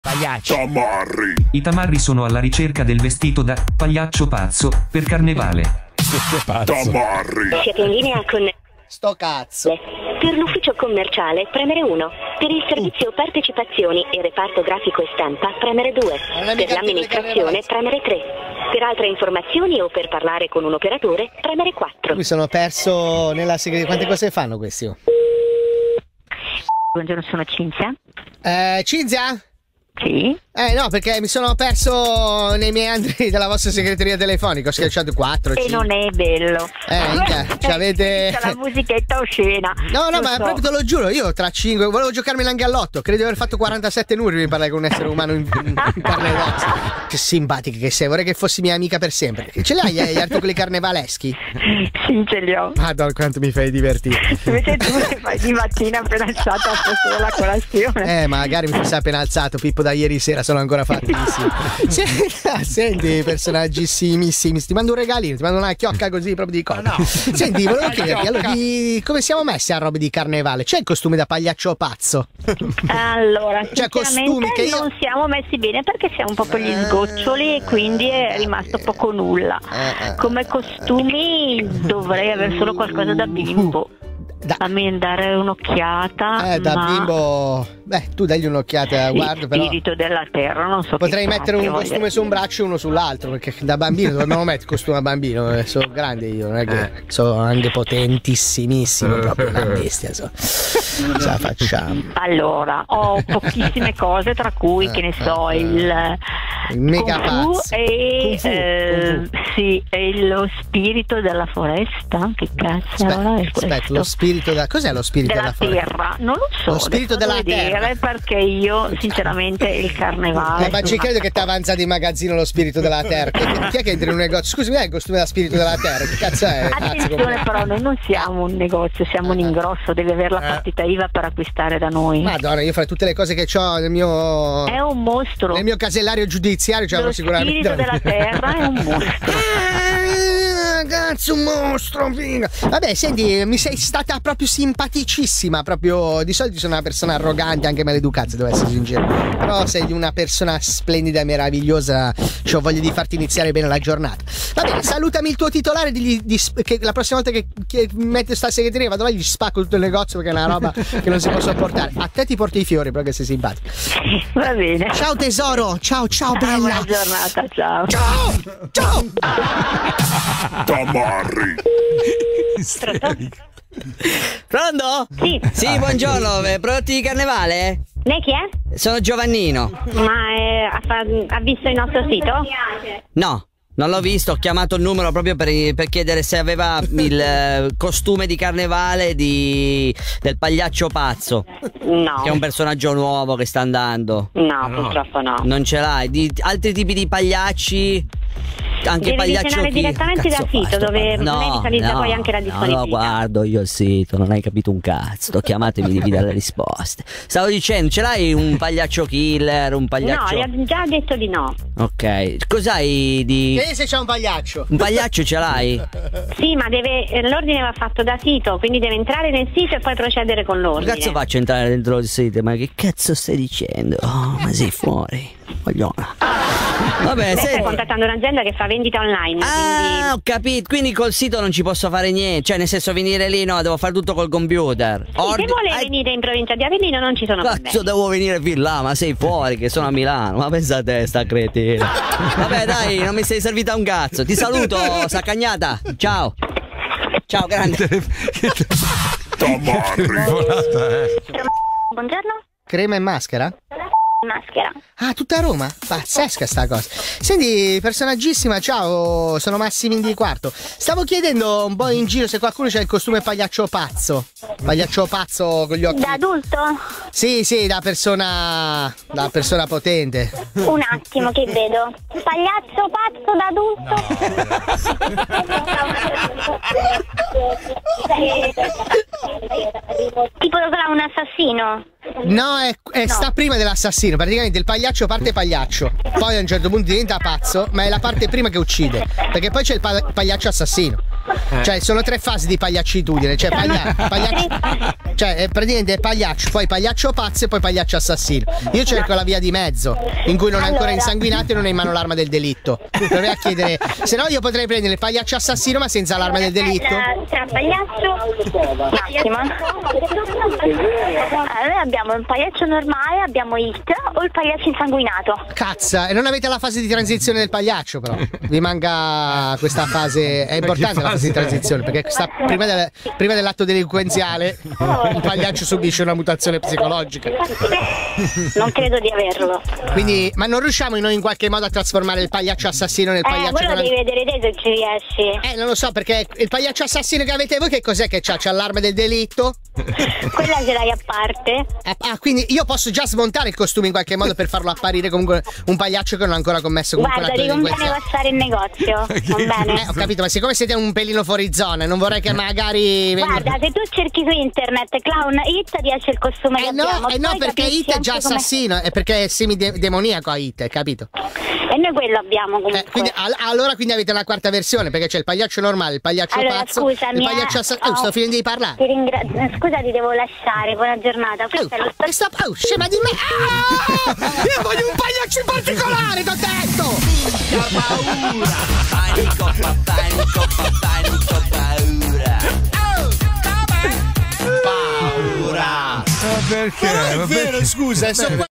Pagliaccio. Tamarri. I tamarri sono alla ricerca del vestito da pagliaccio pazzo per carnevale. Tamarri. Siete in linea con... Sto cazzo. Per l'ufficio commerciale premere 1. Per il servizio partecipazioni e reparto grafico e stampa premere 2. Per l'amministrazione premere 3. Per altre informazioni o per parlare con un operatore premere 4. Mi sono perso nella segreteria. Quante cose fanno questi? Buongiorno, sono Cinzia. Cinzia? Sì. No, perché mi sono perso nei meandri della vostra segreteria telefonica. Ho schiacciato 4. E 5. non è bello. C'avete C'è la musichetta oscena. No, Lo ma so. proprio te lo giuro, io tra 5 volevo giocarmi anche all'otto. Credo di aver fatto 47 numeri per parlare con un essere umano in carne ed ossa. Che simpatica che sei, vorrei che fossi mia amica per sempre. Ce li hai gli articoli carnevaleschi? Sì, ce li ho. Madonna, quanto mi fai divertire. Invece tu che fai di mattina appena alzato a posto della colazione. Magari mi sei appena alzato, Pippo, da ieri sera sono ancora fattissimo. Senti, personaggissimissimi, ti mando un regalino, ti mando una chiocca così proprio di cosa. No. Senti, volevo chiederti, allora, come siamo messi a robe di carnevale? C'è il costume da pagliaccio pazzo? Allora, Cioè, costumi che io... non siamo messi bene perché siamo un po' con gli sgoccioli e quindi è rimasto poco nulla. Come costumi dovrei avere solo qualcosa da bimbo. Fammi dare un'occhiata. Da bimbo. Tu dagli un'occhiata, guardo però. Spirito della terra, non so. Potrei mettere un costume su un braccio e uno sull'altro, perché da bambino dobbiamo mettere costume a bambino. Sono grande io, non è che sono anche potentissimissimo, proprio una bestia. Ce la facciamo. Allora, ho pochissime cose, tra cui, che ne so, il mega Kung Fu pazzo. e Kung Fu. sì, e lo spirito della foresta. Che cazzo è questo? Aspetta, lo spirito cos'è lo spirito della foresta? Terra, non lo so. Lo spirito della terra. Perché io, sinceramente, il carnevale. Ma ci credo che ti avanza di magazzino lo spirito della terra. Chi è che entra in un negozio? Scusi, mi dai il costume da spirito della terra? Che cazzo è? Attenzione, però, noi non siamo un negozio, siamo un ingrosso. Devi avere la partita IVA per acquistare da noi. Madonna, io fra tutte le cose che ho nel mio. È un mostro. Nel mio casellario giudiziario c'è sicuramente. Lo spirito della terra è un mostro. Ragazzi, un mostro, figa. Vabbè, senti, mi sei stata proprio simpaticissima. Proprio di solito sono una persona arrogante, anche maleducata, se devo essere sincero. Però sei una persona splendida e meravigliosa. Ho voglia di farti iniziare bene la giornata. Va bene, salutami il tuo titolare. Che la prossima volta che mette sta segreteria vado là, gli spacco tutto il negozio perché è una roba che non si può sopportare. A te ti porto i fiori perché sei simpatico. Va bene. Ciao tesoro, ciao bella. Buona giornata, ciao. Ciao. Tamarri. Pronto? Sì. Sì, buongiorno, prodotti di carnevale? Lei chi è? Sono Giovannino. Ma ha visto il nostro sito? No, non l'ho visto, ho chiamato il numero proprio per chiedere se aveva il costume di carnevale del pagliaccio pazzo. No. Che è un personaggio nuovo che sta andando. No, purtroppo no. Non ce l'hai? Di altri tipi di pagliacci? Anche Devi pagliaccio visionare direttamente dal sito dove lei visualizza poi anche la disponibilità. No, guardo io il sito, non hai capito un cazzo. Chiamatemi, devi dare le risposte. Stavo dicendo, ce l'hai un pagliaccio killer, un pagliaccio? No, gli ho già detto di no. Ok, cos'hai di... Vedi se c'è un pagliaccio. Un pagliaccio ce l'hai? Sì, ma l'ordine va fatto da sito, quindi deve entrare nel sito e poi procedere con Che l'ordine. cazzo faccio entrare dentro il sito? Ma che cazzo stai dicendo? Oh, ma sei fuori, cogliona. Vabbè, Stai contattando un'azienda che fa vendita online. Quindi... ho capito, quindi col sito non ci posso fare niente. Cioè, nel senso, venire lì, no, devo fare tutto col computer. Se vuole venire in provincia di Avellino non ci sono problemi. Cazzo, devo venire fin là, ma sei fuori, che sono a Milano. Ma pensa a te, sta cretina. Vabbè, dai, non mi sei servita un cazzo. Ti saluto, saccagnata. Ciao. Ciao, grande. Tamarri. Buongiorno. Crema e maschera? Maschera. Ah, tutta a Roma? Pazzesca sta cosa. Senti, personaggissima, ciao, sono Massimiliano di Quarto. Stavo chiedendo un po' in giro se qualcuno c'ha il costume pagliaccio pazzo. Pagliaccio pazzo con gli occhi. Da adulto? Sì, da persona potente. Un attimo che vedo. Pagliaccio pazzo da adulto? Tipo un assassino? No, sta prima dell'assassino. Praticamente il pagliaccio parte pagliaccio, poi a un certo punto diventa pazzo, ma è la parte prima che uccide, perché poi c'è il pagliaccio assassino. Cioè, sono 3 fasi di pagliaccitudine. Cioè, cioè praticamente è pagliaccio, poi pagliaccio pazzo e poi pagliaccio assassino. Io cerco la via di mezzo, in cui non è ancora insanguinato e non è in mano l'arma del delitto. Proviamo a chiedere, se no io potrei prendere il pagliaccio assassino ma senza l'arma del delitto. Tra pagliaccio, un attimo. Noi abbiamo il pagliaccio normale, abbiamo It o il pagliaccio insanguinato. Cazza, e non avete la fase di transizione del pagliaccio, però. Vi manca questa fase. È importante la fase di transizione, perché prima dell'atto delinquenziale il pagliaccio subisce una mutazione psicologica. Non credo di averlo. Quindi, ma non riusciamo noi in qualche modo a trasformare il pagliaccio assassino nel pagliaccio? Quello devi vedere te se ci riesci. Non lo so, perché il pagliaccio assassino che avete voi che cos'è che c'ha? C'ha l'arma del delitto? Quella ce l'hai a parte. Quindi io posso già smontare il costume in qualche modo per farlo apparire comunque un pagliaccio che non ha ancora commesso comunque un atto delinquenziale. Guarda, ti conviene passare in negozio, va bene? Ho capito, ma siccome siete un pelino fuori zona, non vorrei che magari... Guarda, se tu cerchi su internet Clown It riesce il costume che abbiamo. No, perché It è già assassino, è perché è semidemoniaco a It, capito? E noi quello abbiamo comunque. Allora quindi avete la quarta versione, perché c'è il pagliaccio normale, il pagliaccio pazzo, scusami, il pagliaccio assassino. Sto finendo di parlare. Ti ringrazio. Scusa, ti devo lasciare. Buona giornata. Scema di me! Io voglio un pagliaccio in particolare, t'ho detto! Panico, paura. Perché? Non è vero, scusa,